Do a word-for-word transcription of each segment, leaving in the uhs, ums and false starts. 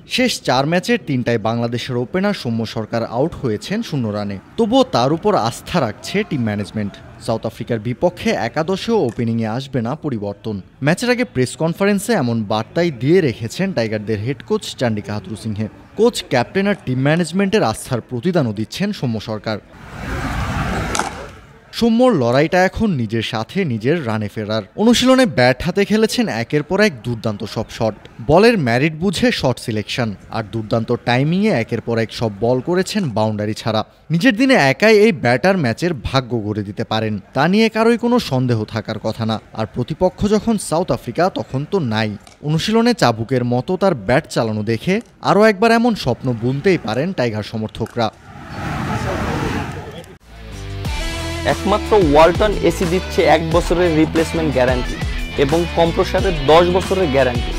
শেষ চার ম্যাচের তিনটায় বাংলাদেশের ওপেনার সৌম্য সরকার আউট হয়েছেন শূন্য রানে। তবুও তার উপর আস্থা রাখছে টিম ম্যানেজমেন্ট। সাউথ আফ্রিকার বিপক্ষে একাদশেও ওপেনিংয়ে আসবে না পরিবর্তন। ম্যাচের আগে প্রেস কনফারেন্সে এমন বার্তাই দিয়ে রেখেছেন টাইগারদের head coach Chandika Hathurusingha. Coach, captain আর টিম ম্যানেজমেন্টের আস্থার প্রতিদানও দিচ্ছেন সৌম্য সরকার। সৌম্যর লড়াইটা এখন নিজের সাথে নিজের রানে ফেরার। অনুশীলনে ব্যাট হাতে খেলেছেন একের পর এক দুর্দান্ত সব শট, বলের ম্যারিট বুঝে শট সিলেকশন আর দুর্দান্ত টাইমিংয়ে একের পর এক সব বল করেছেন বাউন্ডারি ছাড়া। নিজের দিনে একাই এই ব্যাটার ম্যাচের ভাগ্য গড়ে দিতে পারেন, তা নিয়ে কারোই কোনো সন্দেহ থাকার কথা না। আর প্রতিপক্ষ যখন সাউথ আফ্রিকা তখন তো নাই। অনুশীলনে চাবুকের মতো তার ব্যাট চালানো দেখে আরও একবার এমন স্বপ্ন বুনতেই পারেন টাইগার সমর্থকরা। একমাত্র ওয়ালটন এসি দিচ্ছে এক বছরের রিপ্লেসমেন্ট গ্যারান্টি এবং কম্প্রেসারের দশ বছরের গ্যারান্টি।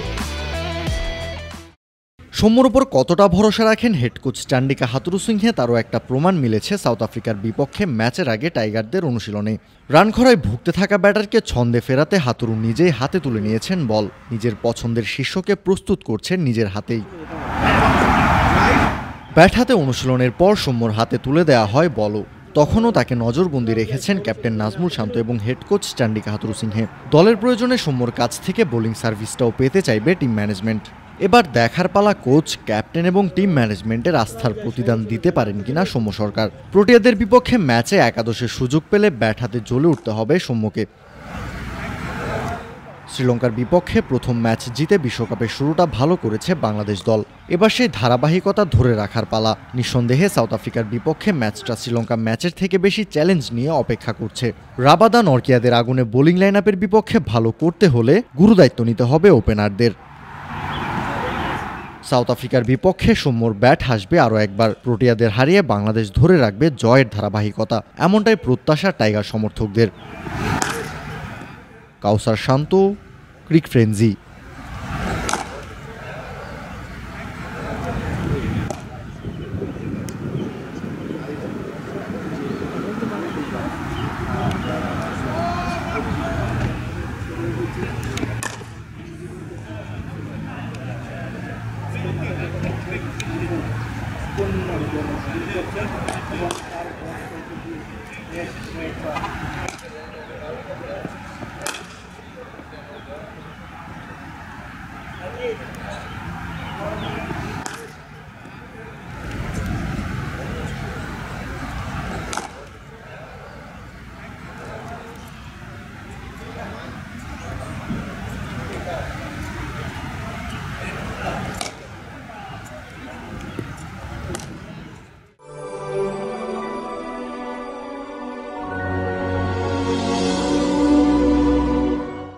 সৌম্যর উপর কতটা ভরসা রাখেন হেড কোচ চান্ডিকা হাথুরুসিংহে তারও একটা প্রমাণ মিলেছে সাউথ আফ্রিকার বিপক্ষে ম্যাচের আগে টাইগারদের অনুশীলনে। রান খরায় ভুগতে থাকা ব্যাটারকে ছন্দে ফেরাতে হাথুরু নিজেই হাতে তুলে নিয়েছেন বল। নিজের পছন্দের শিষ্যকে প্রস্তুত করছেন নিজের হাতেই। ব্যাট হাতে অনুশীলনের পর সৌম্যর হাতে তুলে দেওয়া হয় বলও। তখনও তাকে নজরবন্দি রেখেছেন ক্যাপ্টেন নাজমুল শান্ত এবং হেড কোচ চান্ডিকা হাথুরুসিংহে। দলের প্রয়োজনে সৌম্যর কাছ থেকে বোলিং সার্ভিসটাও পেতে চাইবে টিম ম্যানেজমেন্ট। এবার দেখার পালা কোচ, ক্যাপ্টেন এবং টিম ম্যানেজমেন্টের আস্থার প্রতিদান দিতে পারেন কিনা সৌম্য সরকার। প্রোটিয়াদের বিপক্ষে ম্যাচে একাদশের সুযোগ পেলে ব্যাট হাতে জ্বলে উঠতে হবে সৌম্যকে। শ্রীলঙ্কার বিপক্ষে প্রথম ম্যাচ জিতে বিশ্বকাপের শুরুটা ভালো করেছে বাংলাদেশ দল। এবার সেই ধারাবাহিকতা ধরে রাখার পালা। নিঃসন্দেহে সাউথ আফ্রিকার বিপক্ষে ম্যাচটা শ্রীলঙ্কা ম্যাচের থেকে বেশি চ্যালেঞ্জ নিয়ে অপেক্ষা করছে। রাবাদা নরকিয়াদের আগুনে বোলিং লাইন আপের বিপক্ষে ভালো করতে হলে গুরুদায়িত্ব নিতে হবে ওপেনারদের। সাউথ আফ্রিকার বিপক্ষে সৌম্যর ব্যাট হাসবে আরও একবার। প্রোটিয়াদের হারিয়ে বাংলাদেশ ধরে রাখবে জয়ের ধারাবাহিকতা, এমনটাই প্রত্যাশা টাইগার সমর্থকদের। Kawsar Shanto, Cric frenzy.